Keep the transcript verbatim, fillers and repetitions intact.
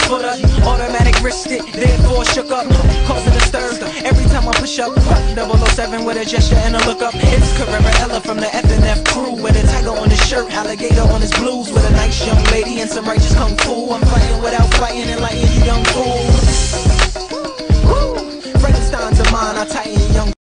for the automatic wrist stick, therefore shook up, causing a stir. Every time I push up, double oh seven with a gesture and a look up. It's Carrera Ella from the F N F crew, with a tiger on his shirt, alligator on his blues, with a nice young lady and some righteous kung fu. I'm fighting without fighting, enlighten you young fools.